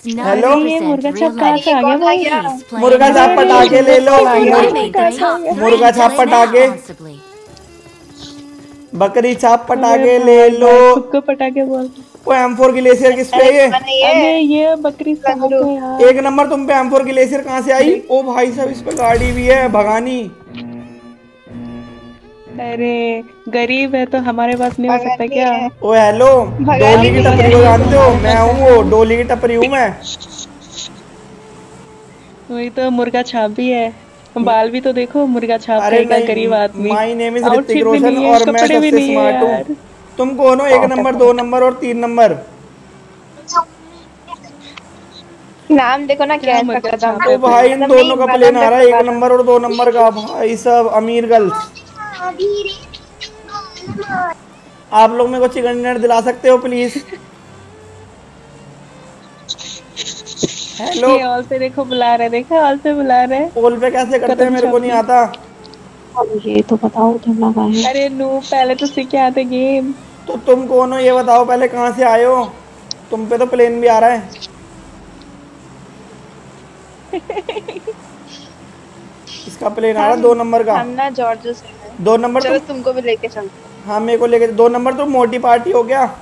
Hello, ये मुर्गा छाप कहाँ से आ गया भाई? मुर्गा छाप पटाखे ले लो। मुर्गा छाप पटाखे, बकरी छाप पटाखे ले लो। खुद को पटाखे बोल। वो M4 ग्लेशियर किस पे है ये? अबे ये बकरी साहब है यार। एक नंबर तुम पे M4 ग्लेशियर कहाँ से आई? ओ भाई साहब, इस पे गाड़ी भी है भगानी। अरे गरीब है तो हमारे पास नहीं हो सकता क्या? ओ हेलो, डोली की टपरी को जानते हो? मैं हूँ वो, डोली की टपरी हूँ मैं। वही तो, मुर्गा छाप भी है, बाल भी तो देखो मुर्गा छाप अरे का नहीं, गरीब आदमी। My name is Hrithik outfit भी रोशन नहीं है, और मैं कपड़े भी सबसे नहीं है स्मार्ट हूँ। यार। तुम कौन हो? 1 नंबर, 2 नंबर और 3 नंबर? नाम देखो ना, क्या मुर्गा छाप तो है भाई इन दोनों का प्लेन आ रहा है, 1 नंबर और 2 नंबर का। भाई सब अमीर गर्ल्स। आप लोग मेरे को चिकन डिनर दिला सकते हो प्लीज? हेलो, ये ऑल पे देखो बुला रहे, देखो ऑल पे बुला रहे। पोल पे कैसे करते हैं? मेरे को नहीं आता। ये तो बताओ तुम लगा है। अरे नू, पहले तो सीख के आते गेम। तो तुम कौन हो ये बताओ पहले, कहाँ से आए हो? तुम पे तो प्लेन भी आ रहा है। इसका प्लेन आ रहा है 2 नंबर का। हम ना जॉर्ज से हैं। 2 नंबर चलो तुम। तुमको भी लेके चलते हैं। हाँ मेरे को लेके 2 नंबर तुम मोटी पार्टी हो गया।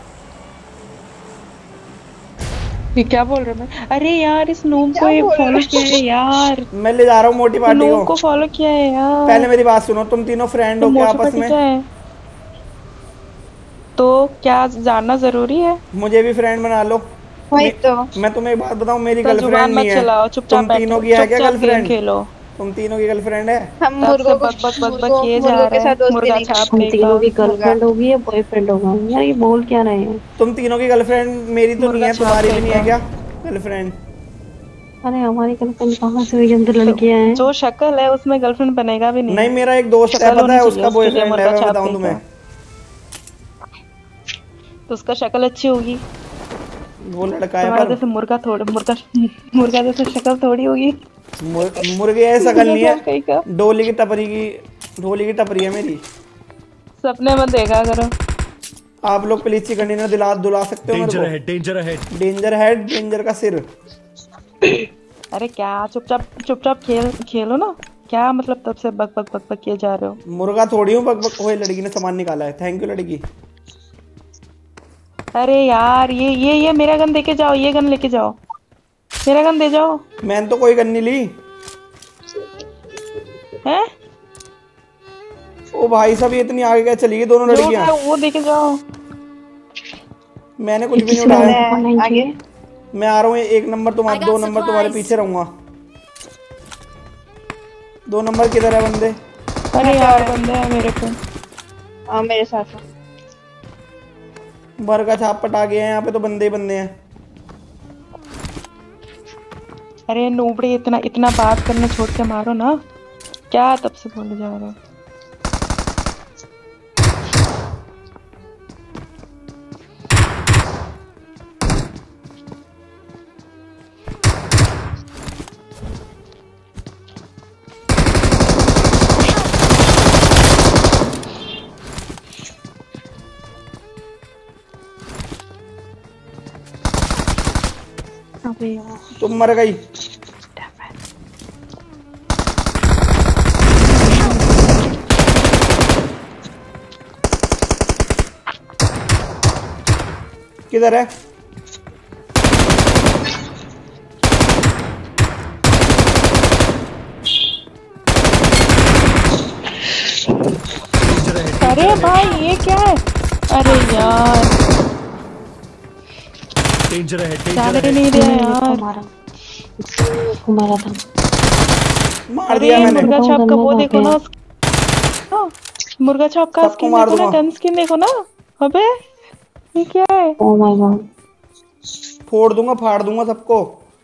ये क्या बोल रहे मैं? अरे यार इस नूब को फॉलो किया है यार। मैं ले जा रहा हूँ मोटी पार्टी नूब को फॉलो किया है यार। पहले मेरी बात सुनो, तुम तीनों फ्रेंड हो क्या आपस में? क्या है? तो क्या जानना जरूरी है? मुझे भी फ्रेंड बना लो। वही तो। मैं तुम्हें एक बात बताऊं, मेरी तो गर्लफ्रेंड नहीं है। चुपचाप तुम तीनों की है क्या गर्लफ्रेंड? खेलो। तुम तीनों की गर्लफ्रेंड है? हम मुर्गों को बक किए जा रहे हैं। मुर्गा छाप हम तीनों की गर्लफ्रेंड होगी या बॉयफ्रेंड होगा? यार ये बोल क्या रहे हैं? तुम तीनों की गर्लफ्रेंड मेरी तो नहीं है, तुम्हारी भी नहीं है क्या गर्लफ्रेंड? अरे हमारी गर्लफ्रेंड कहाँ से हुई? हम तो लड़कियां हैं। जो शक्ल है उसमें गर्लफ्रेंड बनेगा भी नहीं। नहीं, मेरा एक दोस्त है, पता है, उसका बॉयफ्रेंड है, मैं बताऊं तुम्हें। तो उसका शक्ल अच्छी होगी। वो लड़का है पर जैसे मुर्गा जैसे शक्ल थोड़ी होगी। मुर्गे ऐसा शक्ल नहीं है। डोली की टपरी है मेरी। सपने में देखा करो। आप लोग प्लीज चिकन डिनर दिला सकते हो मेरे को? डेंजर हेड, डेंजर का सिर। अरे क्या चुपचाप खेलो ना। क्या मतलब तब से बक बक बक बक किए जा रहे हो? मुर्गा थोड़ी हूँ बक बक। ओए लड़की ने सामान निकाला है, थैंक यू लड़की। अरे यार ये मेरा गन देके जाओ, ये गन लेके जाओ, मेरा गन दे जाओ। मैंने तो कोई गन नहीं ली हैं? ओ भाई साहब, ये इतनी आगे क्या चली गई दोनों लड़कियां? वो देके जाओ। मैंने कुछ भी नहीं उठाया। आगे मैं आ रहा हूँ। 1 नंबर तुम्हारे, 2 नंबर तुम्हारे पीछे रहूंगा। 2 नंबर किधर है बंदे? अरे यार बंदे है मेरे पे। हाँ मेरे साथ। मुर्गा छाप पटा गए हैं यहाँ पे, तो बंदे ही बंदे हैं। अरे नूबड़े, इतना बात करना छोड़ के मारो ना। क्या तब से बोले जा रहे हो? तुम मर गई। किधर है? अरे भाई ये क्या है? अरे यार डेंजर नहीं दिया यार। मार दिया मैंने। मुर्गा छाप का वो देखो ना, मुर्गा छाप का स्किन देखो ना, गन स्किन देखो ना। अबे ये क्या है? ओह माय गॉड, फोड़ दूंगा, फाड़ दूंगा सबको।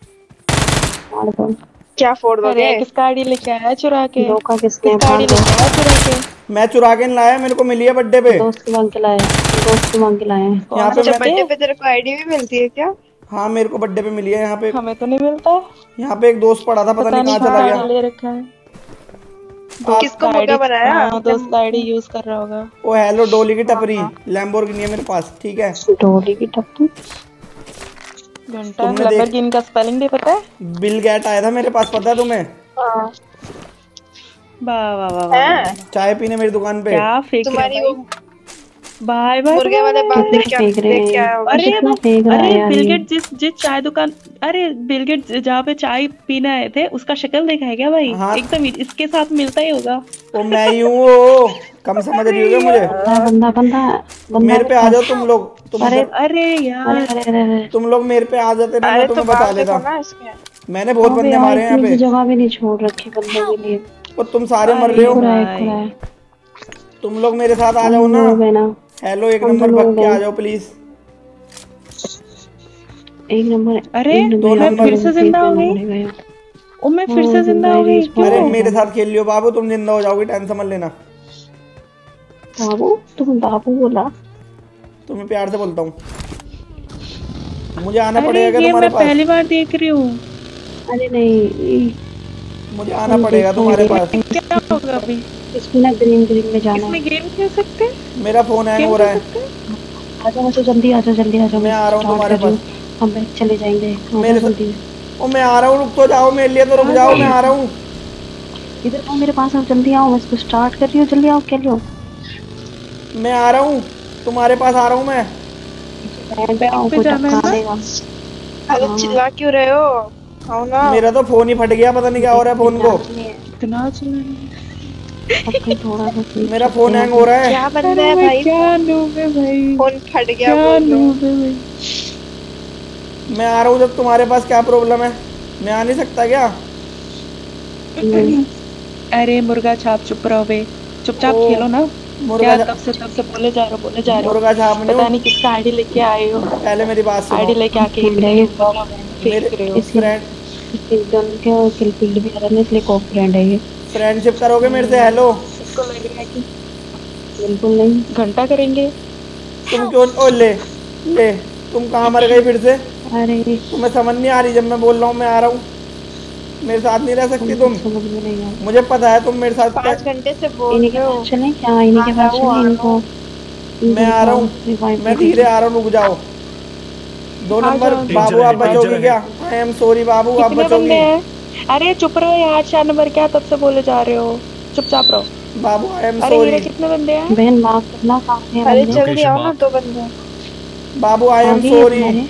क्या फोड़ दोगे? किस गाड़ी लेके आया चुरा के? धोखा किसने? गाड़ी लेके आया चुरा के? मैं चुरा के नहीं लाया, मेरे को मिली है बर्थडे पे। दोस्त की मांग के लाए। यहाँ पे बर्थडे पे तेरे को आईडी भी मिलती है क्या? हाँ मेरे को बर्थडे पे मिली है यहाँ पे। हमें तो नहीं मिलता। यहाँ पे एक दोस्त पड़ा था, पता नहीं कहाँ चला गया। ले रखा है। किसको मुर्गा बनाया? दोस्त का आईडी यूज कर रहा होगा। ओ हेलो, डोली की टपरी, लैम्बोर्गिनी है मेरे पास, ठीक है? डोली की टपरी? घंटा तुमने लगभग इनका स्पेलिंग भी पता है? बिल गेट आया था मेरे पास, पता है तुम्हें? हाँ वाह वाह वाह वाह, चाय पीने मेरी दुकान पे। क्या फेंक तुम्हारी रहे वो बाय बाय मुर्गे वाले बाल कितने देख के फेंक रहे देख के हैं? आया होगा। अरे कितना वो फेंक रहा है अरे यार बिल ये? गेट जिस चाय दुकान, अरे बिल गेट जहाँ पे चाय पीने आए थे उसका शक्ल देखा है क्या भाई? हाँ। एकदम इसके साथ मिलता ही होगा। वो मैं ही हूँ, वो कम समझ रही हो क्या मुझे? बंदा बंदा बंदा मेरे पे आ जाओ तुम लोग, अरे अरे यार अरे अरे अरे तुम लोग मेरे पे आ जाते ना, मैं अरे तो तुम्हें बचा बाल देखो लेता। ना इसके। मैंने बहुत अबे बंदे यार, मारे हैं यहाँ इतनी पे। सी जगह भी नहीं छोड़ रखी बंदों के लिए। वो तुम सारे मर अरे रहे हो, खुरा है भाई। खुरा है। तुम लोग मेरे साथ आ हम जाओ ना। लोग है ना, हेलो, एक हम नंबर तो बक लोग के आ हैं। जाओ प्लीज। एक नंबर। अरे एक दो यार, नंबर फिर से जिंदा हो गई। मरेगा यार। ओ मैं फिर हाँ, से जिंदा हो गई, जिंदा ही अरे क्यों? मेरे साथ खेल लियो बाबू, तुम जिंदा हो जाओगे, टेंशन मत लेना। बाबू, तुम बाबू बोला? तुम्हें प्यार से बोलता हूँ। मुझे आना अरे पड़ेगा क्या ये तुम्हारे मैं पास? पहली बार देख रही हूँ। अरे नहीं, मुझे आना पड़ेगा तुम्हारे पास। क्या होगा अभी? इसमें ना ग्रीन ग्रीन में जाना इसमें है। गेम खेल सकते हैं? मेरा फोन हैंग गेम हो खेल रहा है। सकते हैं? आ जाओ जल्दी, आ जाओ जल्दी, आ जाओ। मैं आ रहा हूँ start तुम्हारे कर रही हूँ। पास। हम बैठ चले जाएंगे। आ जाओ मेरे जल्दी। ओ मैं आ रहा हूँ, रुक तो जाओ मेरे लिए, तो रुक जाओ, मैं आ रहा हूँ। इधर आओ मेरे पास, आओ जल्दी आओ, मैं इसको स्टार्ट कर रही हूँ, जल्दी आओ, खेल लो। मैं आ रहा हूँ, तुम्हारे पास आ रहा हूँ मैं। बैंड पे आओ, पे कोई जाना है टपका ना? देगा। अरे चिल्ला क्यों रहे हो? आओ ना। मेरा तो फोन ही फट गया, पता नहीं क्या हो रहा है फोन को। इतना चला सबके थोड़ा सा स्लीप मेरा करते फोन हैं। हैंग हो रहा है। क्या बंदा अरे है मैं भाई? क्या नूब है भाई, फोन फट गया क्या बोल रहे हो। नूब है भाई। मैं आ रहा हूँ, जब तुम्हारे पास क्या प्रॉब्लम है? मैं आ नहीं सकता क्या? अरे मुर्गा छाप, चुप रहो बे, चुपचाप ओ, खेलो ना। मुर्गा क्या तब से बोले जा रहे हो, बोले जा रहे हो। मुर्गा छाप नहीं पता हूँ। नहीं किसका आईडी लेके आए हो, पहले मेरी बात सुनो। आईडी लेके आके फ्रेंड है ये, फेंक रहे हो। इसी फ्रेंड दोनों के किल फील्ड भी आ रहा है, इसलिए कॉप फ्रेंड है ये। फ्रेंडशिप करोगे मेरे से? हेलो, इसको लग रहा है कि बिल्कुल नहीं। घंटा करेंगे। तुम क्यों? ओ ले ले, तुम कहाँ मर गई फिर से? अरे तुम्हें समझ नहीं आ रही जब मैं बोल रहा हूँ मैं आ रहा हूँ? मेरे साथ नहीं रह सकती तुम? समझ में नहीं आ रहा। मुझे पता है तुम मेरे साथ 5 घंटे से बोल इन्हीं के रहे हो। पास चलें क्या? इन्हीं के पास चलें इनको? मैं आ रहा हूँ, मैं धीरे आ रहा हूँ, रुक जाओ। 2 नंबर जाओ। बाबू, आप बचोगे क्या? आई एम सॉरी बाबू, आप कितने बंदे बचोगे? हैं? अरे चुप रहो यार, 4 नंबर क्या तब से बोले जा रहे हो, चुपचाप रहो। बाबू आई एम अरे हीरे सॉरी। कितने बंदे हैं? बहन माफ करना, सामने है अरे बंदे। जल्दी आओ ना, 2 बंदे। बाबू आई एम आगे है सॉरी। तुम्हारे।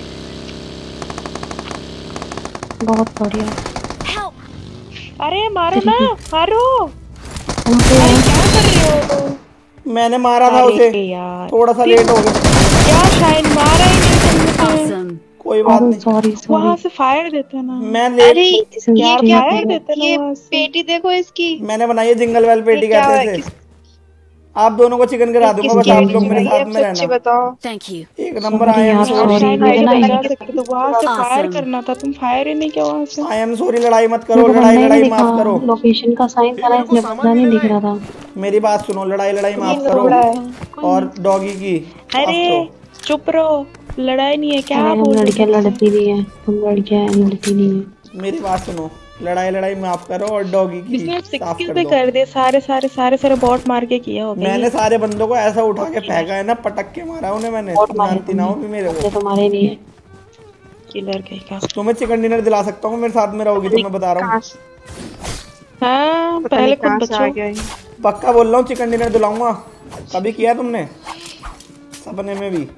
बहुत बढ़िया। अरे मारो ना, मारो। वहाँ पे अरे क्या कर रहे हो? मैंने मारा था उसे, अरे यार, थोड़ा सा लेट हो गया। क्या शाइन मारा ही नहीं तुमने। कोई बात नहीं, सॉरी वहां सॉरी। से फायर देते ना। मैं अरे लेट। ये यार क्या फायर देते ना ये वहां से। पेटी देखो इसकी। मैंने बनाई है जिंगल वेल पेटी, ये क्या कहते है? थे। आप दोनों को चिकन गिरा दूंगा, बस किसकी आप आईडी लोग मेरे चुराई है? साथ अब में सच्ची रहना। बताओ। एक नंबर आई सॉरी एम यार, सॉरी। सॉरी। शाइन मुझे आईडी ना बता इनके सकते तो वहां से फायर करना था, तुम फायर ही नहीं किया वहां से। आई एम सॉरी, लड़ाई मत करो, मेरे को लड़ाई बंदा ही नहीं लड़ाई दिखा। माफ करो। लोकेशन का साइन था ना, इसलिए बंदा नहीं दिख रहा था। मेरी बात सुनो, लड़ाई लड़ाई ये माफ करो। लुबड़ा है। और डॉगी की माफ अरे करो। चुप रहो, लड़ाई नहीं है, क्या अरे हम बोल रहे लड़कियां हो? लड़ती नहीं है, हम लड़कियां लड़ती नहीं है। मेरी बात सुनो, लड़ाई लड़ाई माफ करो और डॉगी की इसने 6 साफ किल कर भी दो। कर दिए, सारे बॉट मार के किया होगा मैंने ये। सारे बंदों को ऐसा उठा के फेंका है ना, पटक के मारा उन्हें मैंने। बहुत तुम मारे जानती ना हो भी मेरे तुमने, को। तुम्हारे नहीं है। किलर कहीं का। तुम्हें चिकन डिनर दिला सकता हूँ, मेरे साथ में रहोगी तो मैं बता रहा हूँ। हाँ पता पहले नहीं खुद कहाँ से आ बचो। गया ये। पक्का बोल रहा हूँ, चिकन डिनर दिलाऊंगा। कभी किया तुमने? सपने में भी।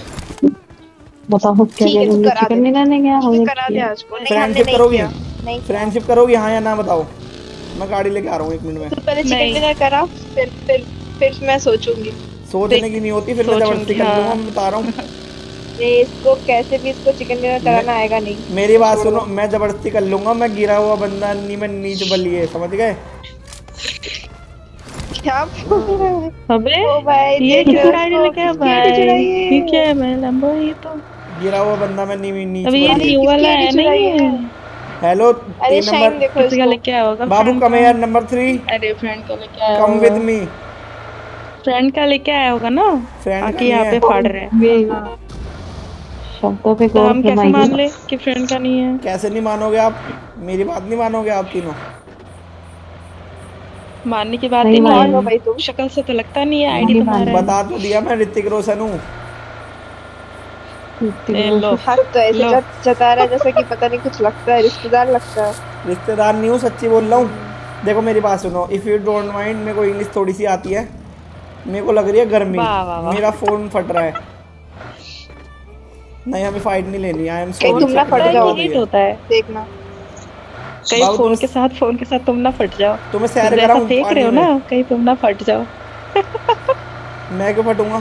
बताओ क्या ठीक है, क्या तू तुमने करा दे। चिकन डिनर नहीं किया? हमने करा दे किया। आज को। नहीं, हमने फ्रेंडशिप नहीं करोगी? किया। नहीं किया। फ्रेंडशिप करोगी हाँ या ना बताओ? मैं गाड़ी लेके आ रहा हूँ 1 मिनट में। तू पहले चिकन नहीं। डिनर करा, फिर मैं सोचूंगी। सोचने की नहीं होती, फिर मैं जबरदस्ती कर हाँ। लूंगा, मैं बता रहा हूँ। नहीं, इसको कैसे भी इसको चिकन डिनर कराना आएगा नहीं। मेरी बात सुनो, मैं जबरदस्ती कर लूंगा। मैं गिरा हुआ बंदा नहीं, मैं नीच बलिए, समझ गए? क्या बोल रहा है? अबे ओ भाई ये देख रहे हो किस गाड़ी इसको? लेके आया किसकी आईडी भाई? चुराई है? ये क्या है? मैं लंबो ये तो गिरा हुआ बंदा मैं नीच अभी ये बलिए। न्यू वाला किसकी है आईडी नहीं चुराई है? है? हेलो, अरे 3 शाइन नंबर देखो किसी का इसको। लेके आया होगा? बाबू, friend कम का। यार, नंबर 3 अरे फ्रेंड का लेके आया कम विद होगा, मी। फ्रेंड का लेके आया होगा ना, फ्रेंड का आके नहीं यहाँ पे है। फाड़ रहे हैं। शब्दों पे तो गौर हम कैसे मान फरमाइए। ले कि फ्रेंड का नहीं है? कैसे नहीं मानोगे आप? मेरी बात नहीं मानोगे आप तीनों? मानने की बात नहीं ही नहीं मानेंगे। लो है, भाई तुम। शक्ल से तो लगता नहीं है आईडी नहीं तुम्हारा है। बता तो दिया मैं, ऋतिक रोशन हूँ। ए लो हाथ तो ऐसे जता रहा है जैसे कि पता नहीं कुछ लगता है, रिश्तेदार लगता है। रिश्तेदार नहीं हूँ, सच्ची बोल रहा हूँ। देखो मेरी बात सुनो, इफ़ यू डोंट माइंड, मेरे को इंग्लिश थोड़ी सी आती है, मेरे को लग रही है गर्मी, मेरा फोन फट रहा है। नहीं हमें फाइट नहीं लेनी, आई एम कहीं तुम ना फट जाओ, हीट होता है देखना कहीं फोन के साथ तुम ना फट जाओ। तुम्हें सैर कराऊं देख रहे हो ना, कहीं तुम ना फट जाओ। मैं क्यों फटूंगा?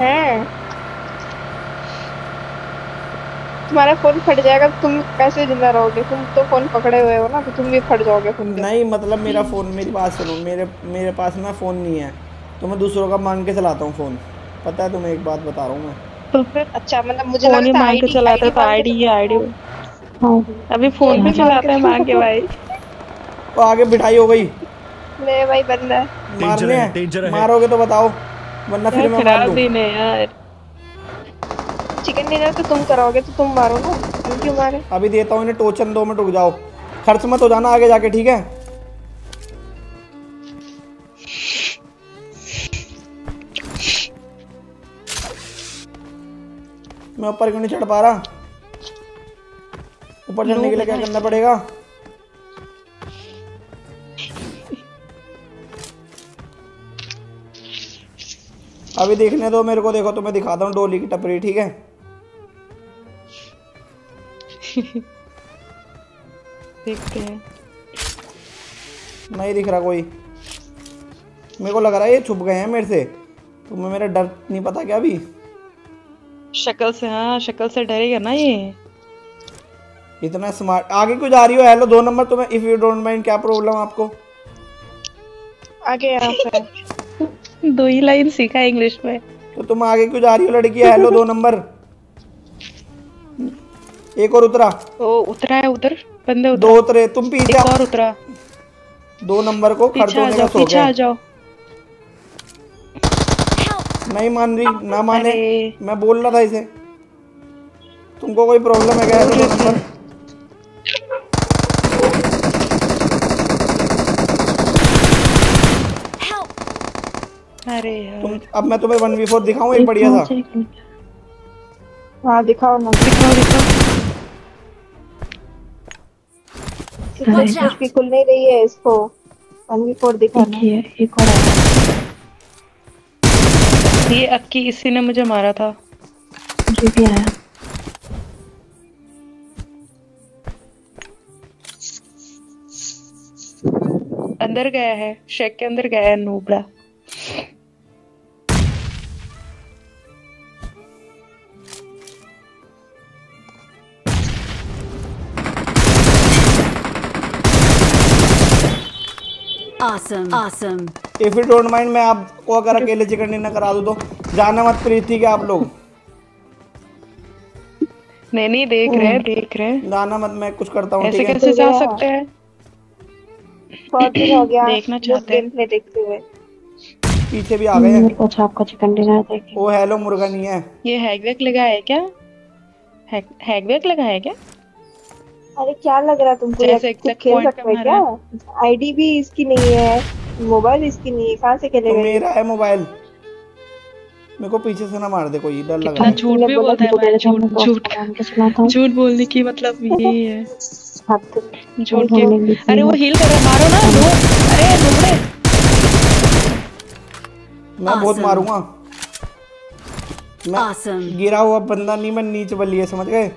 तुम्हारा फोन फट जाएगा तो तुम कैसे जिंदा रहोगे? तुम तो फोन पकड़े हुए हो ना, तो तुम भी फट जाओगे फोन पे। नहीं मतलब मेरा फोन, मेरी बात सुनो, मेरे पास ना फोन नहीं है, तो मैं दूसरों का मांग के चलाता हूँ फोन। पता है तुम्हें, एक बात बता रहा हूँ मैं। तो फिर अच्छा मतलब मुझे लगा था आईडी चलाता था, आईडी अभी फोन भी चलाता है मांग के भाई। वो आगे बिठाई हो गई। ले भाई बंदा है, मारने हैं, मारोगे तो बताओ, वरना फिर मैं मार दूं। यार चिकन डिनर तो तुम करोगे तो तुम मारो ना, हम क्यों मारे? अभी देता हूँ इन्हें टोचन, 2 मिनट रुक जाओ, खर्च मत हो जाना आगे जाके, ठीक है? मैं ऊपर क्यों नहीं चढ़ पा रहा? ऊपर चढ़ने के लिए क्या करना पड़ेगा? अभी देखने दो मेरे को, देखो तुम्हें दिखाता हूँ डोली की टपरी, ठीक है? देखते हैं। नहीं दिख रहा कोई, मेरे को लग रहा है ये छुप गए हैं मेरे से। तुम्हें मेरा डर नहीं पता क्या अभी? शक्ल से, हाँ शक्ल से डरेगा ना ये। इतना स्मार्ट। आगे क्यों जा रही हो? हेलो 2 नंबर, तुम्हें इफ यू डोंट माइंड क्या प्रॉब्लम आपको? आगे यहाँ पे 2 ही लाइन सीखा है इंग्लिश में। तो तुम आगे क्यों जा रही हो लड़की? हेलो 2 नंबर, एक और उतरा। ओ उतरा है उधर, बंदे उतरा। 2 उतरे, तुम पीछे एक और उतरा। 2 नंबर को खर्च होने का सो पीछे आ जाओ। नहीं मान रही, ना माने, मैं बोल रहा था इसे। तुमको कोई प्रॉब्लम है क्या? 2 नंबर अरे यार तुम, अब मैं तुम्हें 1v4 दिखाऊं एक बढ़िया सा? हाँ दिखाओ ना, इसकी खुल नहीं रही है, इसको 1v4 दिखाना। ये अक्की, इसी ने मुझे मारा था। मुझे भी आया। अंदर गया है, शेक के अंदर गया है नूबड़ा। Awesome. If you don't mind, मैं आपको अगर अकेले चिकन डिनर करा दूं तो जाना मत प्लीज, ठीक है आप लोग? नहीं देख रहे जाना मत, मैं कुछ करता हूँ, ऐसे ठीक है? कैसे जा सकते हैं? बहुत दिन हो गया देखना चाहते हैं। गेम देखते हुए। पीछे भी आ गए हैं। मेरे को आपका चिकन डिनर देखे। ओ हेलो, मुर्गा नहीं है। ये हैगवैक लगा है क्या? हैगवैक लगा है क्या? अरे क्या लग रहा तुमको? जैसे कुछ खेल सकते हैं क्या? आईडी भी इसकी नहीं है, मोबाइल इसकी नहीं है, कहाँ से खेलेगा? तो मेरा है मोबाइल। मेरे को पीछे से ना मार दे कोई, डर लग रहा कितना है। झूठ भी बोलता है भाई, झूठ बोलने की मतलब यही है, झूठ की। अरे वो हील कर रहा है, मारो ना लो। अरे नुबड़े, मैं बहुत मारूंगा। मैं गिरा हुआ बंदा नहीं, मैं नीचे बल्ली है, समझ गए?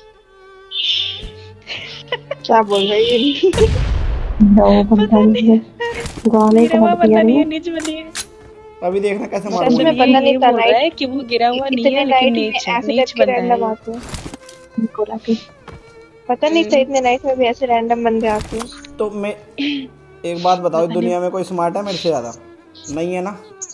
क्या बोल रही है? बंदा नहीं है, नीचे बल्ली है। अभी देखना कैसे सच मारूंगा। में बंदा नहीं था, बोल रहा है कि वो गिरा हुआ नहीं है, लेकिन नीच बंदा है। पता नहीं था इतने नाइट में भी ऐसे रैंडम बंदे आते हैं। तो मैं एक बात बताओ, दुनिया में कोई स्मार्ट है मेरे से ज्यादा? नहीं है ना?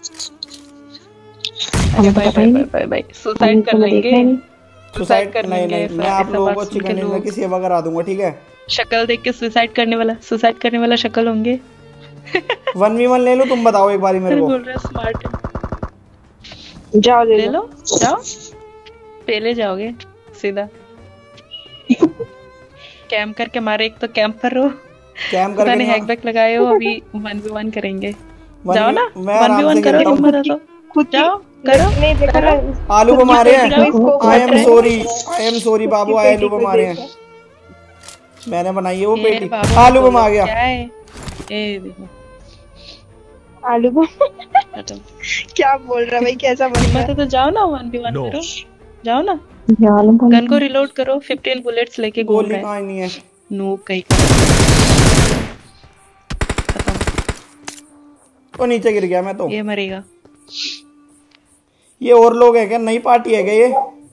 अरे भाई सुसाइड कर लेंगे, सुसाइड कर नहीं, मैं आप लोगों को चिकन डिनर की सेवा करा दूंगा, ठीक है? शक्ल देख के सुसाइड करने वाला शक्ल होंगे। 1v1 ले लो, तुम बताओ एक बारी मेरे को। बोल रहा स्मार्ट है। जाओ ले लो, जाओ पहले जाओगे सीधा। कैंप करके मारे, एक तो कैंप पर हो, कैंप करके नहीं हैकबैक लगाए हो। अभी 1v1 करेंगे, जाओ ना 1v1 करो, हिम्मत है तो खुद जाओ। करो नहीं देखो ना, आलू बम आ रहे हैं। इसको आई एम सॉरी बाबू, आलू बम आ रहे हैं। मैंने बनाई है वो पेटी। आलू बम आ गया। क्या है ये देखो आलू बम। क्या बोल रहा भाई, कैसा बन रहा है? तो जाओ ना 1v1 करो, जाओ ना गन को रिलोड करो। 15 बुलेट्स लेके घूम गोली रहे कहाँ नहीं है? नूब कहीं का। वो नीचे गिर गया मैं तो। ये मरेगा। ये और लोग हैं क्या? नई पार्टी है क्या ये?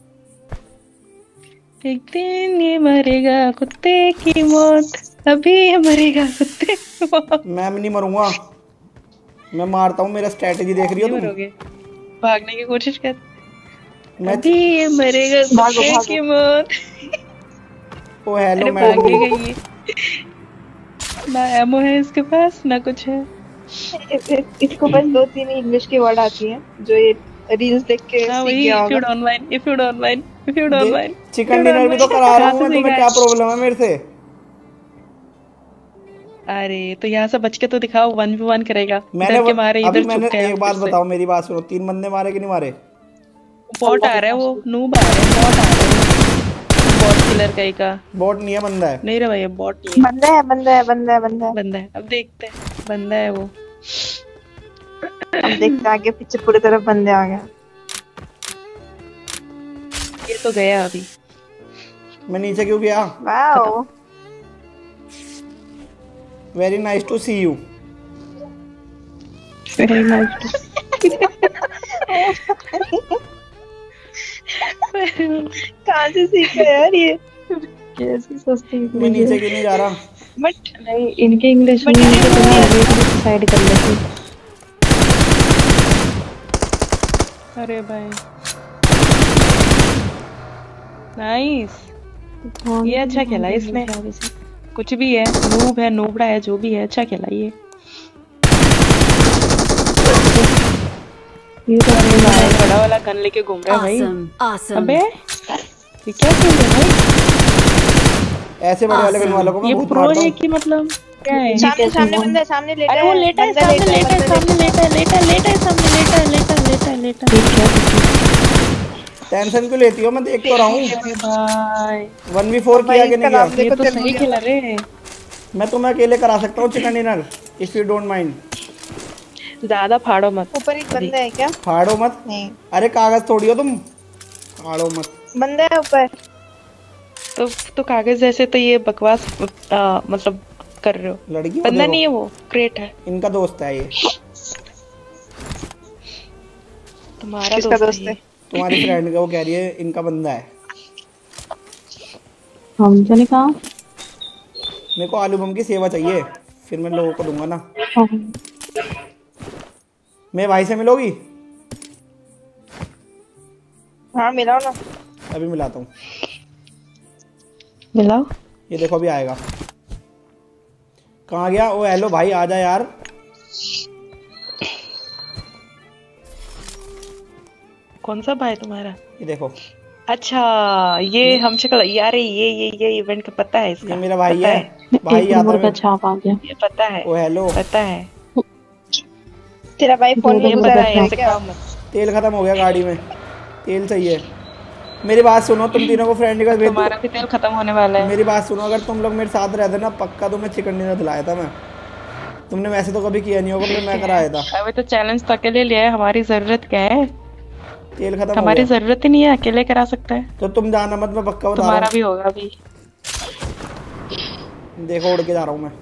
एक दिन ये मरेगा कुत्ते की मौत, अभी ये मरेगा कुत्ते की मौत। मैं नहीं मरूंगा, मैं मारता हूँ। मेरा स्ट्रेटेजी देख रही हो तुम? मरोगे, भागने की कोशिश कर। मैं अभी ये मरेगा कुत्ते की मौत। ओ हेलो अरे मैडम। भाग गई ये। ना एमो है इसके पास ना कुछ है। इसको बस 2-3 इंग्लिश की वर्ड आती हैं जो ये रील्स देख के हाँ सीख वही गया if you होगा। don't mind, if you don't mind, if you don't mind, chicken dinner भी तो करा रहा हूँ मैं, तुम्हें क्या प्रॉब्लम है मेरे से? अरे तो यहाँ से बच के तो दिखाओ। 1v1 करेगा मैंने डर के मारे अभी इधर मैंने चुप गया। एक बात बताओ, मेरी बात सुनो। 3 बंदे मारे कि नहीं मारे? बॉट आ रहा है, वो नूब आ रहा है, बॉट आ रहा है। बॉट किलर कहीं का। बॉट नहीं है, बंदा है। नहीं रे भैया बॉट नहीं है, बंदा है, बंदा है, बंदा है, बंदा है। बंदा है। अब देखते हैं, बंदा है वो। अब देखते आगे पीछे पूरी तरफ बंदे आ गए। ये तो गया अभी। मैं नीचे क्यों गया? Wow, very nice to see you. Very nice. कहाँ से सीखा यार ये? कैसी सस्ती मैं नीचे क्यों नहीं जा रहा? बट नहीं, इनके इंग्लिश में डिसाइड कर लेते। अरे भाई नाइस, ये अच्छा खेला इसने। कुछ भी है, नूब है, नूबड़ा है, जो भी है, अच्छा खेला ये। ये तो बड़ा वाला गन लेके घूम रहा है भाई। Awesome. अबे ये क्या खेल रहे भाई? ऐसे बड़े वाले गन वालों को मैं ये बहुत प्रो मारता है हूँ। कि मतलब क्या है? सामने सामने बंदा है, सामने लेटा है। अरे वो लेटा है, सामने लेटा है, सामने लेटा है, लेटा है, लेटा है, सामने लेटा है, लेटा है, लेटा है, लेटा है। टेंशन क्यों लेती हो? मैं देख तो रहा हूँ। अरे भाई 1v4 किया कि नहीं किया? ये तो सही खेला रे। मैं तुम्हें अकेले करा सकता हूँ chicken dinner, if you don't mind. ज्यादा फाड़ो मत। ऊपर एक बंदा है क्या? फाड़ो मत। नहीं, अरे कागज तोड़ी हो तुम, फाड़ो मत। बंदा है ऊपर। तो कागज जैसे तो ये बकवास मतलब कर रहे हो। लड़की हो बंदा देखो। नहीं है वो, क्रेट है। इनका दोस्त है ये। तुम्हारा किसका दोस्त दोस्त है है? तुम्हारी फ्रेंड का, वो कह रही है इनका बंदा है। हम जाने कहा। मेरे को आलू बम की सेवा चाहिए, फिर मैं लोगों को दूंगा ना। मेरे भाई से मिलोगी? हाँ मिलाओ ना। अभी मिलाता हूँ। मिलाओ। ये देखो अभी आएगा। कहाँ गया? ओ हेलो भाई, आजा यार। कौन सा भाई तुम्हारा? ये देखो, अच्छा ये हम शक्ल यार, ये इवेंट का पता है इसका। ये मेरा भाई पता है। भाई एक आता नंबर का है। छाप आ गया। ये पता है, ओ हेलो। पता है, तेरा भाई फोन ये में पता घुसा है। है ऐसे क्या? काम मत। तेल खत्म हो गया गाड़ी में, तेल चाहिए। मेरी बात सुनो, तुम तीनों को फ्रेंड का भेज दो। तुम्हारा भी तेल खत्म होने वाला है। मेरी बात सुनो, अगर तुम लोग मेरे साथ रहते ना, पक्का तुम्हें चिकन डिनर दिलाया था मैं। तुमने वैसे तो कभी किया नहीं होगा, फिर मैं कराया था। अबे तो चैलेंज तो अकेले लिया है, हमारी जरूरत क्या है? तेल खत्म हो हमारी गया जरूरत ही नहीं है, अकेले करा सकता है। तो तुम जाना मत, मैं पक्का बता रहा तुम्हारा भी होगा अभी। हूँ। देखो उड़ के जा रहा हूँ मैं।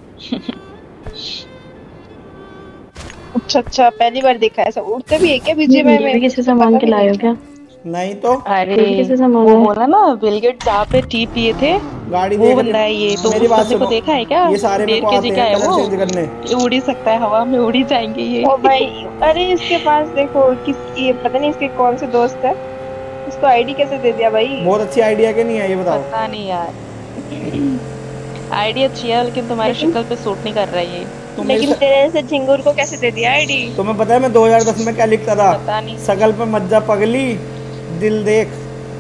अच्छा, पहली बार देखा ऐसा उड़ते भी है क्या बीजीएमआई ये में? भी किसी से मांग के लाए हो क्या? नहीं तो अरे किसी से वो मांगा है? बोला ना बिल गेट्स जहाँ पे टी पिए थे, गाड़ी वो देख बंदा है ये। तो मेरी उस बात बंदे को सुनो, देखा है क्या? ये सारे मेरे 1.5 को आते kg का हैं है कलर वो। चेंज करने। ये उड़ ही सकता है, हवा में उड़ ही जाएंगे ये। ओ भाई, अरे इसके पास देखो ये पता नहीं इसके कौन से दोस्त है, इसको आईडी कैसे दे दिया भाई? बहुत अच्छी आइडिया के नहीं है ये, बताओ। पता नहीं यार, आइडिया अच्छी है लेकिन तुम्हारी शक्ल पे सूट नहीं कर रहा है ये। लेकिन तेरे से झिंगुर को कैसे दे दिया आईडी? तुम्हें पता है मैं 2010 में क्या लिखता था? पता नहीं। शकल पे मज्जा पगली, दिल देख,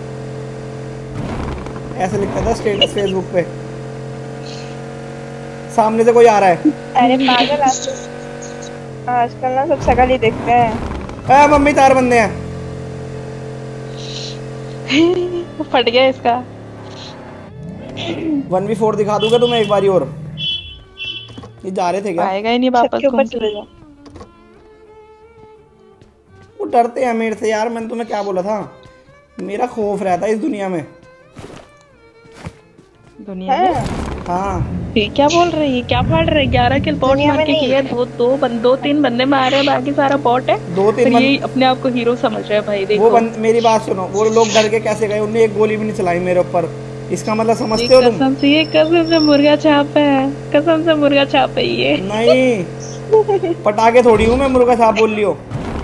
ऐसे लिखता था स्टेटस फेसबुक पे। सामने से कोई आ रहा है। अरे पागल, आजकल ना सब शकल ही देखते हैं। मम्मी 4 बंदे हैं। फट गया इसका। 1v4 दिखा दूंगा तुम्हें एक बारी और। ये जा रहे थे क्या? आएगा ही नहीं वापस। ऊपर चले जाओ। वो डरते हैं मेरे से यार, मैंने तुम्हें क्या बोला था, मेरा खौफ रहता है इस दुनिया में। दुनिया में? हाँ ये क्या बोल रही है, क्या पढ़ रही है? 11 किल बॉट मार के किया, दो तीन बंदे मारे हैं, बाकी सारा बॉट है। 2-3 ये अपने आप को हीरो समझ रहे हैं भाई। देखो वो मेरी बात सुनो, वो लोग डर के कैसे गए, उन्हें एक गोली भी नहीं चलाई मेरे ऊपर। इसका मतलब समझते हो तुम? कसम से मुर्गा छाप है, कसम से मुर्गा छाप है ये। नहीं पटाखे थोड़ी हूँ मैं, मुर्गा छाप बोल लियो।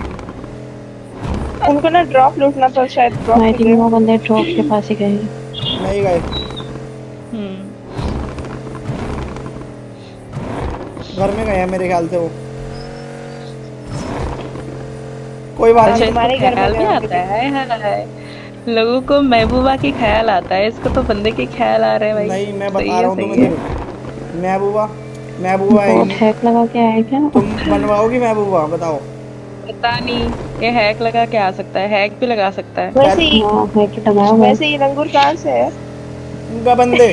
उनको ना ड्रॉप लूटना था शायद। आई थिंक वो बंदे ड्रॉप के पास ही गए। नहीं गए, घर में गए हैं मेरे ख्याल से वो। कोई बात नहीं, हमारे घर में भी आता है। लोगों को महबूबा की ख्याल आता है, इसको तो बंदे के ख्याल आ रहे हैं भाई। नहीं मैं बता रहा हूँ तुम्हें, महबूबा हैक लगा के आए क्या? तुम बनवाओगी महबूबा? बताओ। पता नहीं, ये हैक लगा के आ सकता है, हैक भी लगा सकता है। वैसे ही रंगूर कहाँ से है? उनका बंदे।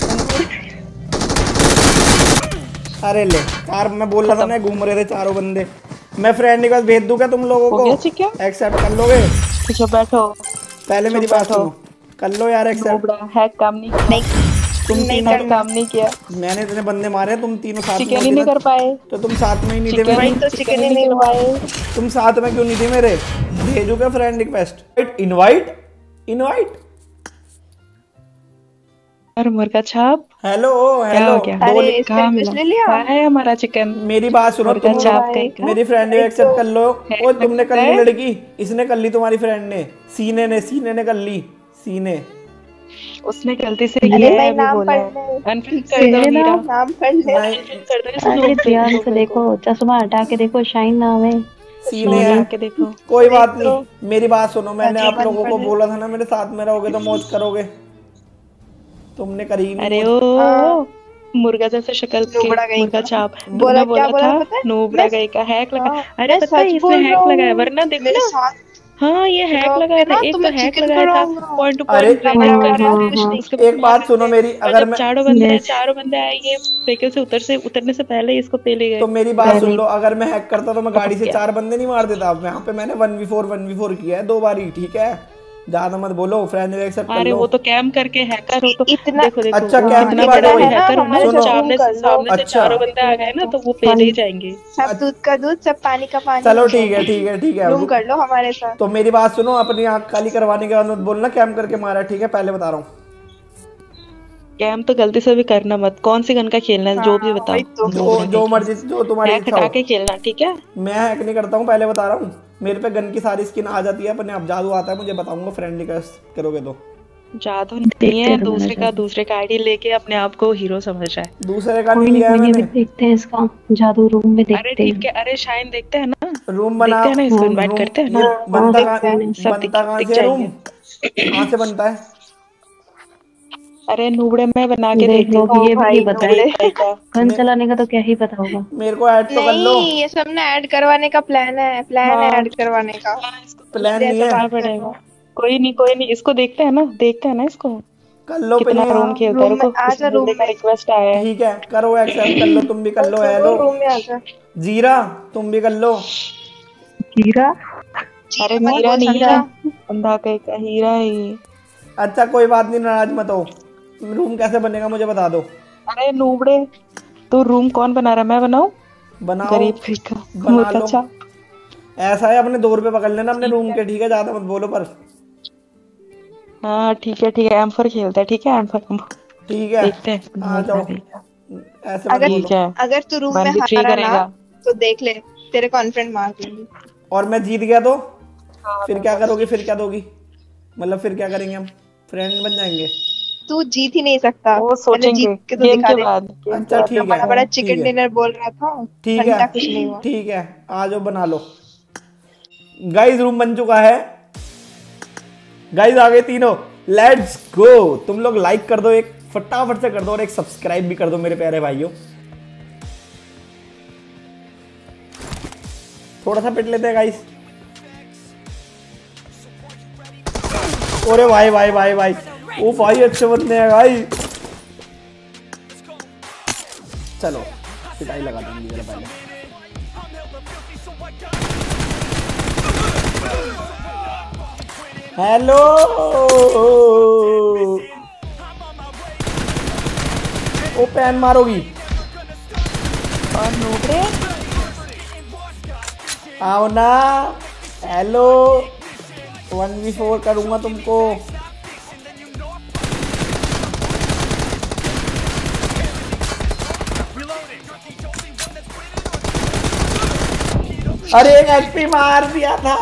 अरे ले यार, मैं बोल रहा था ना, घूम रहे थे चारों बंदे। मैं फ्रेंड रिक्वेस्ट भेज दूं क्या तुम लोगों को? एक्सेप्ट कर लोगे? अच्छा बैठो, पहले मेरी बात सुनो, कर लो यार एक्सेप्ट। हैक काम नहीं, तुम तीनों काम नहीं किया। मैंने इतने बंदे मारे, तुम तीनों साथ में चिकन ही नहीं कर पाए, तो तुम साथ में ही नहीं थे मेरे। तो चिकन ही नहीं करवाए। तुम साथ में क्यों नहीं थे मेरे? भेजो क्या फ्रेंड रिक्वेस्ट? इनवाइट और मुर्गा छाप। हेलो कहाँ है हमारा चिकन? मेरी बात सुनो, तुम मेरी फ्रेंड ने एक्सेप्ट कर लो। ओ तुमने कर ली लड़की, इसने कर ली, तुम्हारी फ्रेंड ने, सीने ने कर ली। सीने उसने गलती से किया है, अभी बोला है अनफ्रेंड कर दो मीरा। नाम पढ़ ले। अरे ध्यान से देखो, चश्मा हटा के देखो, शाइन नाम है। सीने के देखो। कोई बात नहीं, मेरी बात सुनो, मैंने आप लोगों को बोला था ना मेरे साथ में रहोगे तो मौज करोगे, तुमने करी नहीं। अरे ओ मुर्गा जैसे शक्ल के मुर्गा छाप बोला था। नोबड़ा गई का हैक लगा। अरे पता है इसने हैक लगाया, वरना देखो ना। हाँ ये हैक लगाया था, एक तो हैक लगाया था पॉइंट टू पॉइंट। एक बात सुनो मेरी, अगर मैं चारों बंदे आए, ये साइकिल से उतरने से पहले इसको पेले गए। तो मेरी बात सुन लो, अगर मैं हैक करता तो मैं गाड़ी से 4 बंदे नहीं मार देता। यहाँ पे मैंने 1v4 किया है 2 बारी, ठीक है? ज्यादा मत बोलो, फ्रेंड एक्सेप्ट कर लो। अरे वो तो कैम करके हैकर हो तो इतना देखो अच्छा कैम की बात है, हैकर हो ना, सामने से चारों बंदे आ गए ना तो वो पहले ही जाएंगे। सब दूध का दूध, सब पानी का पानी। चलो ठीक है रूम कर लो हमारे साथ। तो मेरी बात सुनो, अपनी आंख खाली करवाने के बाद मत बोलना कैम करके मारा, ठीक है? पहले बता रहा हूँ, कैम तो गलती से भी करना मत। कौन सी गन का खेलना है जो भी बताओ, जो मर्जी, जो तुम्हारी इच्छा हो के खेलना, ठीक है? मैं हैक नहीं करता हूँ, पहले बता रहा हूँ। मेरे पे गन की सारी स्किन आ जाती है अपने आप, जादू आता है, मुझे बताऊंगा फ्रेंड रिक्वेस्ट करोगे तो। जादू नहीं है, दूसरे का आईडी लेके अपने आप को हीरो समझ रहा है। दूसरे का नहीं लिया है मैंने। देखते हैं इसका जादू, रूम में देखते हैं। अरे ठीक है, अरे शाइन देखते हैं ना, रूम बना, देखते हैं ना, इसको इनवाइट करते हैं ना। बनता कहाँ से रूम? कहाँ से बनता है? अरे नूबड़े में बना के देख लो, ये भी बताएगा। गन चलाने का तो क्या ही पता होगा। मेरे को ऐड तो कर लो। नहीं, ये सब ना ऐड करवाने का प्लान है, ऐड करवाने का प्लान नहीं है। पड़ेगा। कोई नहीं, इसको देखते हैं ना इसको। कर लो कितना रूम खेलता है। आजा रूम में, रिक्वेस्ट आया है। ठीक है, करो एक्सेप्ट कर लो, तुम भी कर लो। हेलो रूम में आजा। जीरा तुम भी कर लो। हीरा? अरे हीरा नहीं है, अंधा का हीरा है ये। अच्छा कोई बात नहीं, नाराज मत हो। रूम कैसे बनेगा मुझे बता दो। अरे नूबड़े, तो रूम कौन बना रहा है? मैं बनाऊं? बनाओ, गरीब का बना लो। ऐसा है, अपने 2 रुपए पकड़ लेना अपने रूम के, ठीक है? ज्यादा मत बोलो पर। हाँ ठीक है, एम4 खेलता है, ठीक है? एम4 ठीक है, देखते हैं। आ जाओ। ऐसे मत बोलो। अगर तू रूम में हारा ना तो देख ले, तेरे कॉन्फ्रेंट मार दूंगी। और मैं जीत गया तो फिर क्या करोगी? फिर क्या दोगी? मतलब फिर क्या करेंगे हम? फ्रेंड बन जाएंगे? तू जीत ही नहीं सकता, वो सोचेंगे जीत के तो दिखा दे। अच्छा ठीक है, बड़ा चिकन डिनर बोल रहा था, ठीक है, कुछ नहीं हुआ। ठीक है, आ जाओ बना लो। गाइस रूम बन चुका है, गाइस आ गए तीनों। Let's go. तुम लोग लाइक कर दो, एक फटाफट से कर दो, और एक सब्सक्राइब भी कर दो मेरे प्यारे भाइयों। थोड़ा सा पिट लेते हैं गाइस। अरे भाई भाई भाई भाई, ओ भाई अच्छे बंदे हैं भाई। चलो पिटाई लगा देंगे जरा पहले। हेलो ओ पैन मारोगी और नोबरे आओ ना। हेलो 1v4 करूंगा तुमको। अरे एक एचपी मार दिया था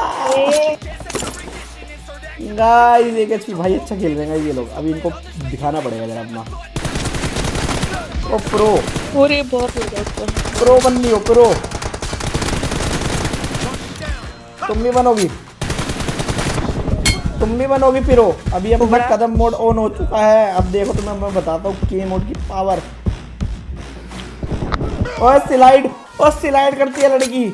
गाइस। एक एचपी भाई अच्छा खेल रहे हैं ये लोग। अभी इनको दिखाना पड़ेगा जरा अपना। ओ प्रो, पूरे बहुत हो गया उसको। प्रो बननी हो प्रो। तुम भी बनोगी, तुम भी बनोगी प्रो। अभी अब कदम मोड ऑन हो चुका है। अब देखो तुम्हें मैं बताता हूँ के मोड की पावर। और स्लाइड करती है लड़की।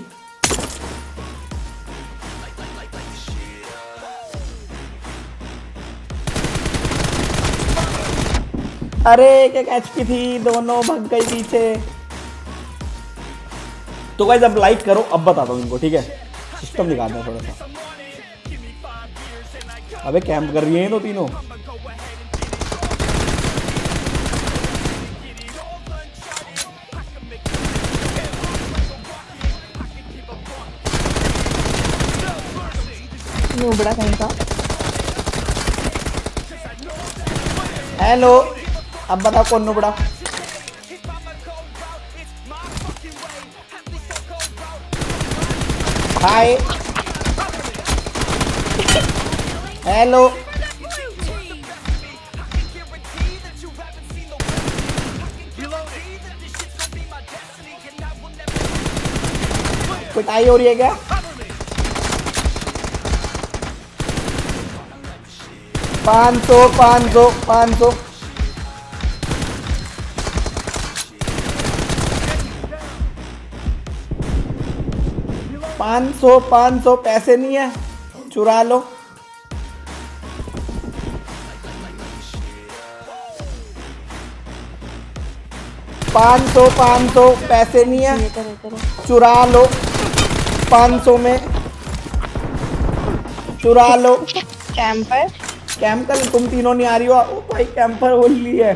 अरे एक एचपी थी, दोनों भाग गई पीछे। तो गाइस अब लाइक करो। अब बताता हूँ इनको, ठीक है? सिस्टम दिखाता हूँ थोड़ा सा। अबे कैंप कर रही है तो तीनों। नोबड़ा कहीं का। हेलो, अब बताओ कौन नुबड़ा? Hi hello. पिटाई हो रही है क्या? 500 500 500। पाँच सौ पैसे नहीं है, चुरा लो। पाँच सौ पैसे नहीं है, चुरा लो। 500 में चुरा लो। कैंपर तुम तीनों नहीं आ रही हो। ओ भाई कैंपर बोल ली है।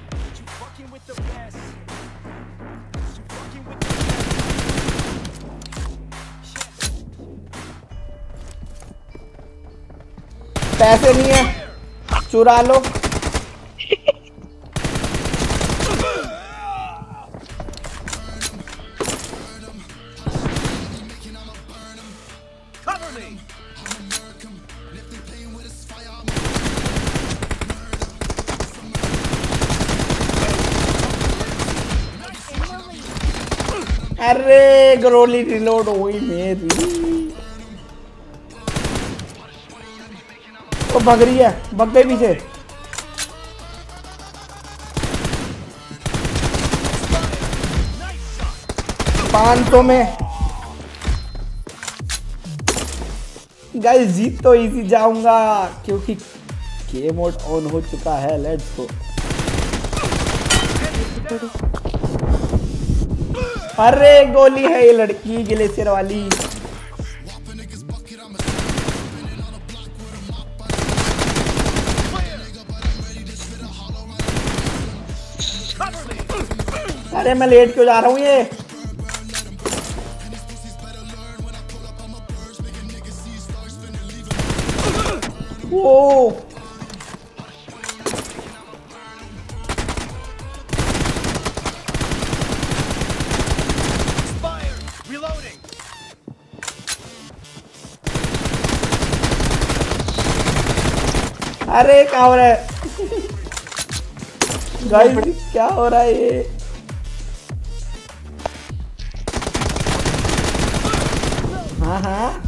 पैसे नहीं है, चुरा लो। अरे गोली रिलोड हो गई मेरी। तो भग रही है, भग गई पीछे। पाँच सौ में गाइस जीत तो इजी जाऊंगा क्योंकि के मोड ऑन हो चुका है। Let's go. अरे गोली है ये लड़की ग्लेशियर वाली। अरे मैं लेट क्यों जा रहा हूँ ये? ओ अरे क्या हो रहा है गाइस? क्या हो रहा है ये? हाँ हाँ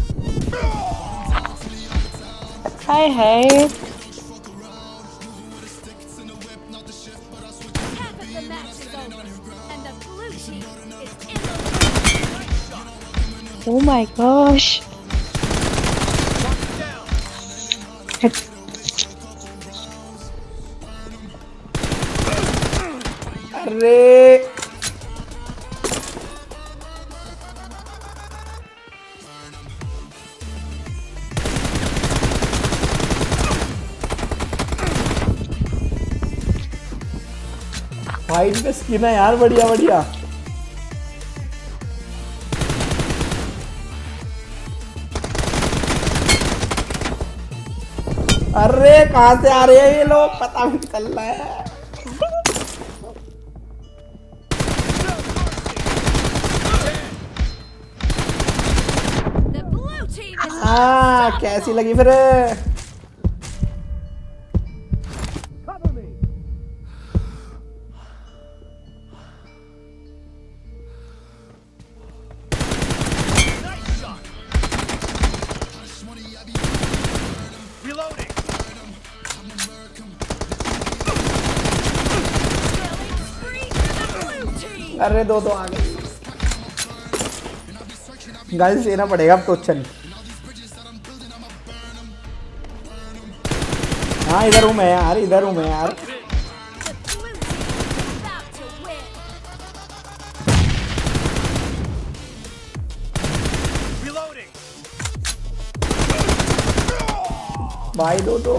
hi hi. Oh my gosh. अरे वाइट पे स्किन है यार, बढ़िया बढ़िया। अरे कहां से आ रहे हैं ये लोग, पता नहीं चल रहा है। हाँ कैसी लगी फिर? अरे दो आ गए। गाइस लेना पड़ेगा अब टोचन। हाँ इधर हूँ मैं यार, इधर हूँ मैं यार। भाई दो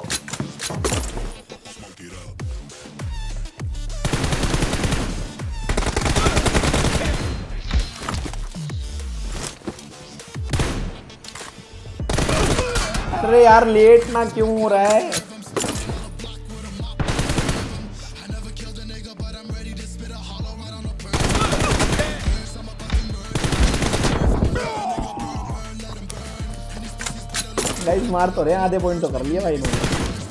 अरे यार लेट ना क्यों हो रहा है? गाइस मार तो रहे, आधे पॉइंट तो कर लिया भाई ने।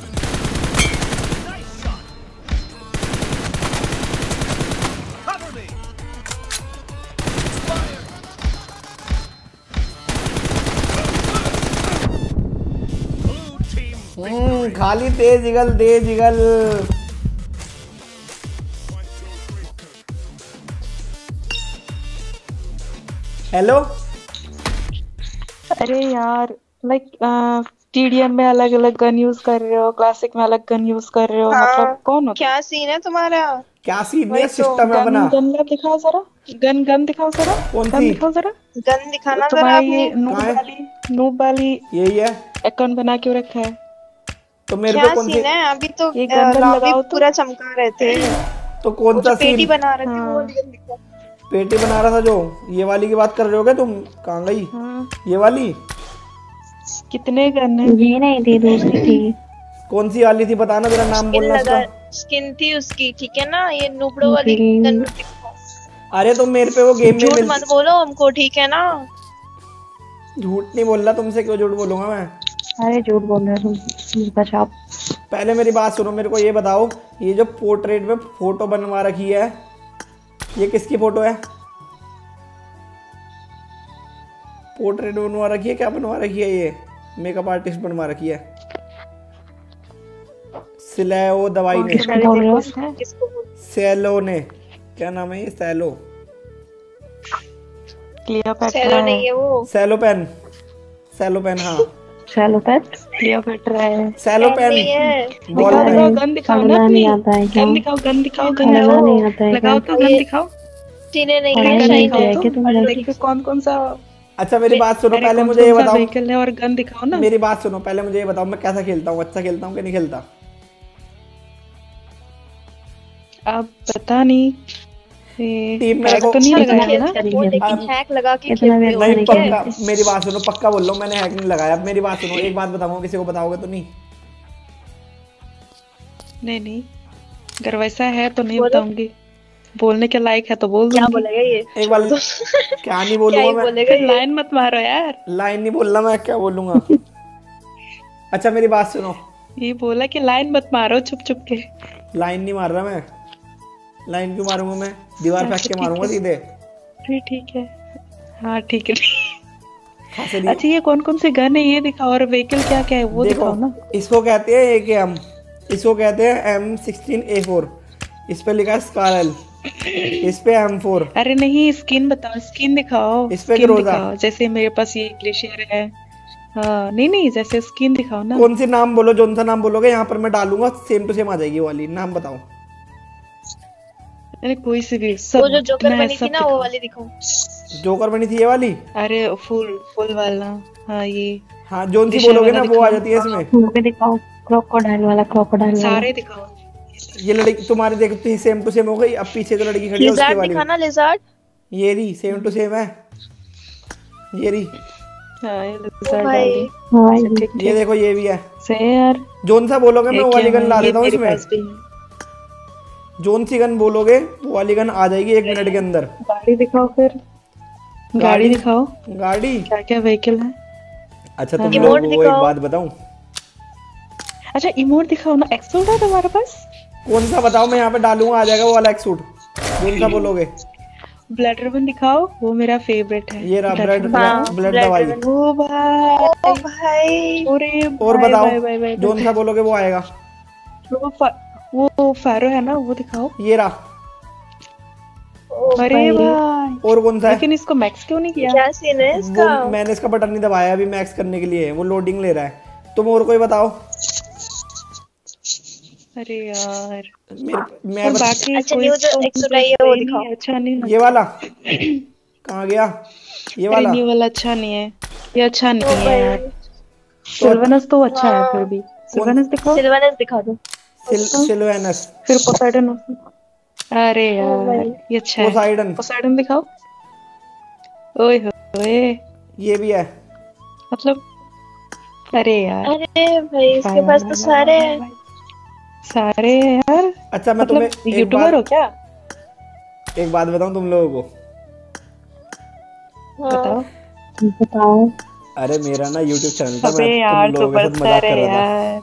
खाली तेज जिगल दे जिगल। हेलो। अरे यार लाइक टीडीएम में अलग अलग गन यूज कर रहे हो, क्लासिक में अलग गन यूज कर रहे हो। हाँ, मतलब कौन हो? क्या सीन है तुम्हारा? क्या सीन है? सिस्टम है अपना। गन दिखाओ जरा, गन दिखाओ जरा। कौन गन सी? दिखाओ जरा। गन दिखाना जरा तुम्हारा अपनी। ये नूब वाली यही है अकाउंट बना के रखा है। तो मेरे क्या पे कौन सी? सीन है? अभी तो ये गन लॉबी लगाओ तो। पूरा चमका रहे थे। तो कौन सा पेटी सीन? बना रहे थे वो हाँ। गन दिखा। पेटी बना रहा था जो, ये वाली की बात कर रहे हो क्या तुम? कहाँ गई हाँ। ये वाली? कितने गन है? ये नहीं थी, दूसरी थी। कौन सी वाली थी बताना, तेरा नाम बोलना उसका। स्किन थी उसकी, ठीक है ना? ये नुबड़ो वाली गन दिखाओ। अरे तो मेरे पे वो गेम में झूठ मत बोलो हमको, ठीक है ना? झूठ नहीं बोल रहा तुमसे, क्यों झूठ बोलूंगा मैं? अरे झूठ बोल रहे हो तुम, बचाओ। पहले मेरी बात सुनो, मेरे को ये बताओ, ये जो पोर्ट्रेट में फोटो बनवा रखी है, ये किसकी फोटो है? पोर्ट्रेट बनवा रखी है, क्या बनवा रखी है? ये मेकअप आर्टिस्ट बनवा रखी है, सिलेओ दवाई ने, सेलो ने, क्या नाम है ये? सेलो, क्लियोपेट्रा नहीं है वो, सेलो पेन, सेलो पेन। हाँ सेलोपेन, क्लियोपेट्रा है। सेलो पेन, बॉल दिखाओ, पेन। गन दिखाओ ना अपनी। गन दिखाओ, गन दिखाओ, गन दिखाओ। लगाओ तो गन दिखाओ। चीने नहीं है, शाइन है। देखिए कौन कौन सा। अच्छा मेरी बात सुनो, पहले मुझे ये बताओ, व्हीकल है और गन दिखाओ ना। मेरी बात सुनो, पहले मुझे ये बताओ मैं कैसा खेलता हूँ, अच्छा खेलता हूँ कि नहीं खेलता? अब पता नहीं, टीम मेरे को तो नहीं लगाया ना। लेकिन हैक लगा के नहीं पक्का, मेरी बात सुनो, पक्का बोल लो मैंने हैक नहीं लगाया। अब मेरी बात सुनो, एक बात बताऊंगा, किसी को बताओगे तो नहीं? नहीं अगर वैसा है तो नहीं बताऊंगी। बोलने के लायक है तो बोल दूंगी। क्या बोलेगा ये? एक बार क्या नहीं बोलूंगा मैं? लाइन मत मारो यार। लाइन नहीं बोलना, मैं क्या बोलूंगा? अच्छा मेरी बात सुनो, ये बोला कि लाइन मत मारो छुप छुप के। लाइन नहीं मार रहा मैं। लाइन क्यों मारूंगा मैं? दीवार फेंक के मारूंगा सीधे। ठीक है, हाँ ठीक है। अच्छा ये कौन कौन से गन है ये दिखाओ, और व्हीकल क्या क्या है वो दिखाओ ना। इसको कहते हैं AKM, इसको कहते हैं M16A4, इस पे लिखा है स्कारल, इस पे M4। अरे नहीं स्किन बताओ, स्किन दिखाओ। इस पे ग्रोजा, जैसे मेरे पास ये ग्लेशियर है। हाँ नहीं जैसे स्किन दिखाओ ना। कौन सी नाम बोलो, जो सा नाम बोलोगे यहाँ पर मैं डालूंगा, सेम टू सेम आ जाएगी वाली। नाम बताओ। अरे कोई सी भी, सब वो जो जोकर मैं बनी सब थी ना, वो दिखाऊं। वाली दिखाओ। जोकर बनी थी ये वाली। अरे फुल फुल वाला। हाँ ये हाँ जोन सी विषय बोलोगे वाला ना वो आ दिखाओ। जाती है इसमें। वो भी दिखाओ, क्रोकोडाइल वाला, क्रोकोडाइल वाला। सारे दिखाओ। ये लड़की तुम्हारे देखते ही सेम टू सेम हो गई। अब पीछे जो लड़की खड़ी है उसकी लिजार्ड वाली दिखाना, लिजार्ड। ये रही, सेम टू सेम है ये रही। हाँ ये ओ lizard भाई वाली। हाँ अच्छा, ये ठीक ये ठीक। देखो ये भी है। सही यार। जोन सा बोलोगे मैं वो वाली गन ला ये देता हूँ मेरे इसमें। पास भी है। जोन सी गन बोलोगे वो वाली गन आ जाएगी 1 मिनट के अंदर। गाड़ी दिखाओ फिर। गाड़ी दिखाओ, गाड़ी। क्या क्या व्हीकल है। अच्छा तुम हाँ। लोग इमोट वो एक दिखाओ। बात बताऊं। अच्छा इमोट दिखाओ ना, एक्सोड है तुम्हारे पास। कौन सा बताओ, मैं यहाँ पे डालूंगा, आ जाएगा वो वाला एक सूट। कौन सा बोलोगे। ब्लड रिबन दिखाओ, वो मेरा फेवरेट है। ये रहा ब्लड हाँ, ब्लड blood दवाई। ribbon। ओ भाई, ओ भाई, अरे और भाई, बताओ भाई, भाई, भाई, जोन सा बोलोगे वो आएगा। वो फैरो है ना, वो दिखाओ। ये रहा। ओ अरे भाई, भाई, और कौन सा है। लेकिन इसको मैक्स क्यों नहीं किया। क्या सीन है इसका? वो मैंने इसका बटन नहीं दबाया अभी मैक्स करने के लिए, वो लोडिंग ले रहा है। तुम और कोई बताओ। अरे यार, मैं और बाकी अच्छा, कोई न्यू जो तो एक्सोड मुझे आई है वो कोई दिखाओ। नहीं अच्छा नहीं लगता। ये वाला कहाँ गया। ये अरे वाला न्यू वाला अच्छा नहीं है, ये अच्छा ओ नहीं है भाई, यार। सिल्वेनस तो अच्छा है फिर भी। सिल्वेनस दिखाओ, सिल्वानस दिखा दो। सिल्वेनस। फिर पोसाइडन। अरे ओ यार भाई, ये अच्छा है। पोसाइडन। पोसाइडन दिखाओ। ओए होए, ये भी है। मतलब अरे यार, अरे भाई इसके पास तो सारे हैं। सारे हैं यार। अच्छा मैं मतलब तुम्हें यूट्यूबर हो क्या। एक बात बताऊं तुम लोगों को। हाँ, बताओ। बताओ। अरे मेरा ना YouTube चैनल था, अबे मैं यार तुम लोगों के साथ मजाक सुपरस्टार है कर रहा था। यार।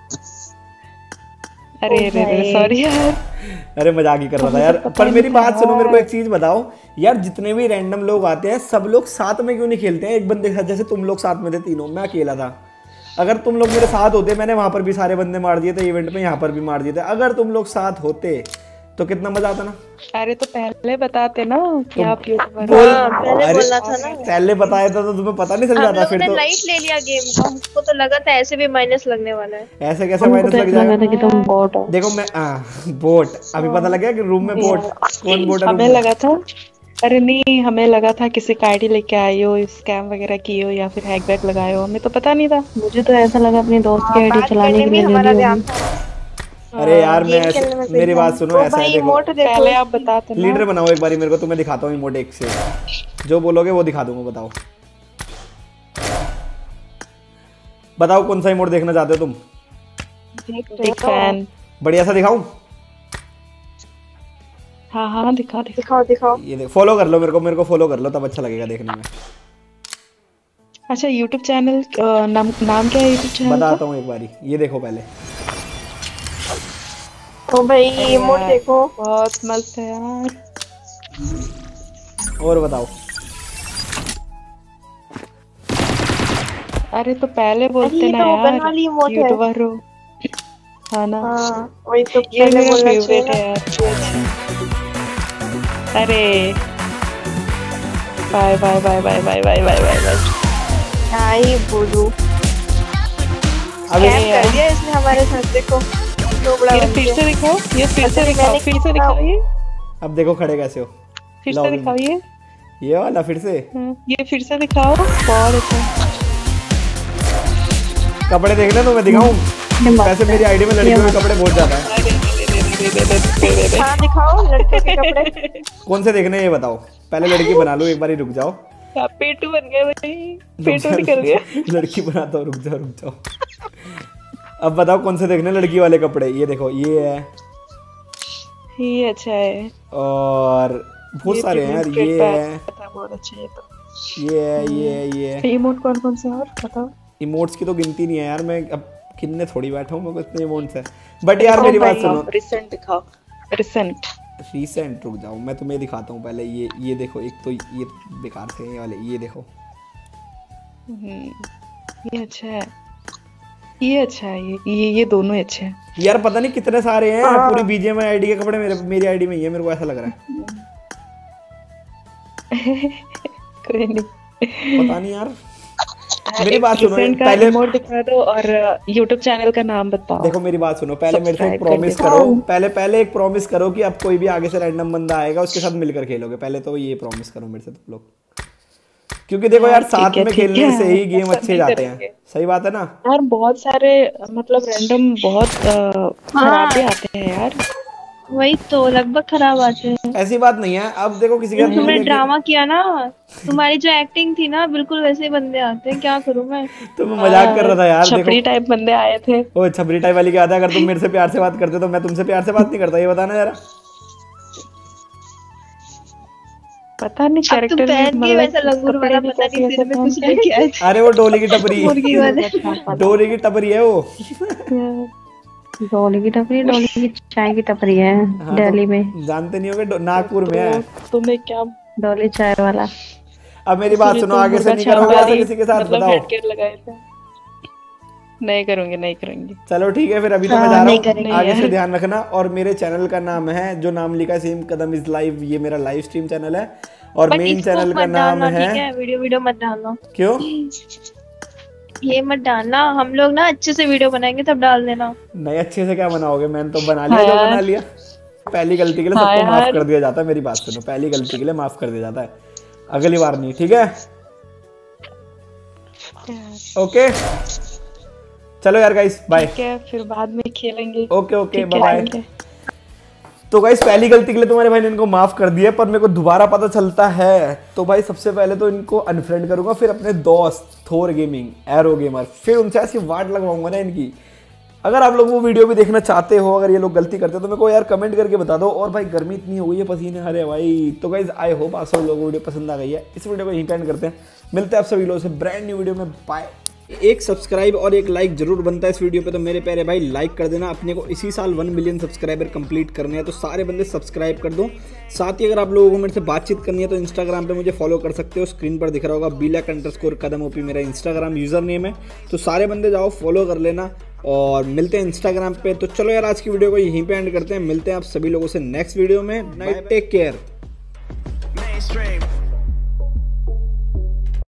अरे ओ अरे भाई। सॉरी यार। अरे मजाक ही कर रहा था मुझे यार। पता पर ही मेरी नहीं था बात सुनो, मेरे को यार। एक चीज बताओ यार, जितने भी रैंडम लोग आते हैं सब लोग साथ में क्यों नहीं खेलते हैं एक बंदे के साथ। जैसे तुम लोग साथ में थे तीनों, मैं अकेला था। अगर तुम लोग मेरे साथ होते, मैंने वहां पर भी सारे बंदे मार दिए थे इवेंट में, यहाँ पर भी मार दिए थे। अगर तुम लोग साथ होते तो कितना मजा आता ना। अरे तो पहले बताते ना कि आप यूट्यूबर बोल। हो। हाँ, पहले अरे बोलना था ना। पहले बताया था तो तुम्हें पता नहीं चल हम जाता लोगों फिर ने तो। लाइट ले लिया गेम का, हमको तो लगा था ऐसे भी माइनस लगने वाला है। ऐसे कैसे हमको माइनस तो लग ऐसा लगा जाएगा। था कि तुम बॉट हो। देखो मैं बोट अभी पता लग गया कि रूम में बोट। कौन बोट है रूम हमें में। लगा था, अरे नहीं हमें लगा था किसी का आईडी लेके आए हो, स्कैम वगैरह किए हो या फिर हैक बैक लगाए हो, हमें तो पता नहीं था। मुझे तो ऐसा लगा अपने दोस्त की हाँ, आईडी बात चलाने करने के में लिए ले हमारा ली ध्यान होगी। था। अरे यार मैं गेम खेलने में कोई मेरी बात ध्यान- सुनो, ओ ऐसा है भाई, देखो। इमोट देखो। पहले आप बताते ना। लीडर बनाओ एक बारी मेरे को, तुम्हें दिखाता हूँ इमोट एक से। जो बोलोगे वो दिखा दूंगा। बताओ बताओ कौन सा इमोट देखना चाहते हो तुम। Big fan. बढ़िया सा दिखाऊं। हाँ हाँ दिखा दिखा। दिखाओ दिखाओ। ये देख, फॉलो कर लो मेरे को फॉलो कर लो, तब अच्छा लगेगा देखने में। अच्छा यूट्यूब चैनल नाम क्या है यूट्यूब चैनल का। बताता हूँ एक बारी, ये देखो पहले। ओ भाई, इमोट यार, देखो। बहुत मस्त है यार। और बताओ। अरे तो पहले अरे बोलते ये ना तो वो गन यार, वाली इमोट है। यूट्यूबर हो। हाँ ना, हाँ, वही तो ये पहले मेरा बोलना चाहिए फेवरेट ना। है यार। अरे bye bye bye bye bye bye bye bye bye. क्या ही बोलूं, अबे स्कैम कर दिया इसने हमारे साथ। देखो लोबड़ा ये बन फिर के। से दिखाओ, ये फिर से अच्छा, दिखाओ, मैंने फिर से कितना- दिखाओ, ये अब देखो खड़े कैसे हो। फिर से lobby में। दिखाओ, ये वाला फिर से। ये फिर से दिखाओ। बहुत अच्छा। कपड़े देख ले तो मैं दिखाऊं। वैसे मेरी आईडी में लड़कियों के कपड़े बहुत ज्यादा है। हाँ दिखाओ लड़के के कपड़े। कौन से देखने हैं ये बताओ। पहले लड़की बना लो एक बारी, रुक जाओ। पेटू बन गया भाई, पेटू निकल गया। लड़की बनाता हूँ, रुक जाओ। अब बताओ कौन से देखने लड़की वाले कपड़े। ये देखो ये है, ये अच्छा है। और बहुत सारे हैं यार। ये है, बहुत अच्छा है। तो ये है, ये है। इमोट कौन कौन से और बताओ। इमोट्स की तो गिनती नहीं है यार, मैं अब कितने थोड़ी बैठा हूँ, मेरे को इतने इमोट्स है। बट यार मेरी बात सुनो। रिसेंट दिखाओ, रिसेंट। रिसेंट रुक जाओ, मैं तुम्हें दिखाता हूँ पहले। ये देखो, एक तो ये बेकार थे ये वाले। ये देखो, ये अच्छा है, ये अच्छा है, ये दोनों अच्छे हैं। यार पता नहीं कितने सारे हैं। पूरी बीजेएमआई आईडी के कपड़े मेरी आईडी में ही है, मेरे को ऐसा लग रहा है। कोई नहीं। पता नहीं यार। मेरी बात सुनो का पहले, इमोट दिखा दो और YouTube चैनल का नाम बताओ। देखो मेरी बात सुनो, पहले मेरे से एक प्रॉमिस करो, पहले एक प्रॉमिस करो कि अब कोई भी आगे से रैंडम बंदा आएगा उसके साथ मिलकर खेलोगे। पहले तो ये प्रॉमिस करो मेरे से तुम लोग, क्योंकि देखो यार साथ में खेलने से ही गेम अच्छे जाते हैं। सही बात है ना यार? बहुत सारे मतलब रैंडम बहुत खराब भी आते हैं यार। वही तो लगभग खराब आते हैं। ऐसी बात नहीं है। अब देखो किसी का तुमने ड्रामा किया ना, तुम्हारी जो एक्टिंग थी ना, बिल्कुल वैसे बंदे आते हैं। क्या करूं मैं? तो मैं मजाक कर रहा था यार। छपरी टाइप बंदे आए थे। ओ छपरी टाइप वाली क्या था? अगर तुम मेरे से प्यार से बात करते तो मैं तुमसे प्यार से बात नहीं करता, ये बताना जरा। पता नहीं कैरेक्टर भी वैसा लंगूर वाला, पता नहीं सिर में कुछ लेके आए थे। अरे वो डोली की टपरी, मुर्गी वाले डोली की टपरी है वो। डोली की चाय की टपरी है। हाँ, दिल्ली में जानते नहीं होगे, नागपुर में है। तुम्हें क्या डोली चाय वाला। अब मेरी बात सुनो, आगे से नहीं करोगे ऐसा किसी के साथ? बताओ। नहीं करूंगी। चलो ठीक है फिर, अभी तो मैं जा रहा हूँ, आगे से ध्यान रखना। और मेरे चैनल का नाम है, जो नाम लिखा है सेम कदम इज लाइव, ये मेरा लाइव स्ट्रीम चैनल है। और मेन चैनल का नाम है, वीडियो मत डालना। क्यों? ये मत डालना, हम लोग ना अच्छे से वीडियो बनाएंगे तब डाल देना। नहीं अच्छे से क्या बनाओगे? मैंने तो बना लिया, जो बना लिया। पहली गलती के लिए सबको माफ कर दिया जाता है। मेरी बात सुनो, पहली गलती के लिए माफ कर दिया जाता है, अगली बार नहीं, ठीक है? ओके चलो यार गाइस, बाय। ठीक है, फिर बाद में खेलेंगे। Okay bye bye. तो गाइस पहली गलती के लिए तुम्हारे भाई ने इनको माफ कर दिया, पर मेरे को दोबारा पता चलता है तो भाई सबसे पहले तो इनको अनफ्रेंड करूंगा, फिर अपने दोस्त थोर गेमिंग, एरो गेमर, फिर उनसे ऐसी वाट लगवाऊंगा ना इनकी। अगर आप लोग वो वीडियो भी देखना चाहते हो, अगर ये लोग गलती करते हो तो मेरे को यार कमेंट करके बता दो। और भाई गर्मी इतनी हो गई है, पसीने हरे भाई। तो गाइस आई होप आप सब लोगों को वीडियो पसंद आ गई है। इस वीडियो को यहीं पे एंड करते हैं, मिलते हैं आप सभी लोगों से ब्रांड न्यू वीडियो में। बाय। एक सब्सक्राइब और एक लाइक जरूर बनता है इस वीडियो पे, तो मेरे प्यारे भाई लाइक कर देना। अपने को इसी साल 1 मिलियन सब्सक्राइबर कंप्लीट करने हैं, तो सारे बंदे सब्सक्राइब कर दो। साथ ही अगर आप लोगों को मेरे से बातचीत करनी है तो इंस्टाग्राम पे मुझे फॉलो कर सकते हो, स्क्रीन पर दिख रहा होगा black_kadam op मेरा इंस्टाग्राम यूजर नेम है। तो सारे बंदे जाओ फॉलो कर लेना, और मिलते हैं इंस्टाग्राम पे। तो चलो यार आज की वीडियो को यहीं पे एंड करते हैं, मिलते हैं आप सभी लोगों से नेक्स्ट वीडियो में। Night, take care.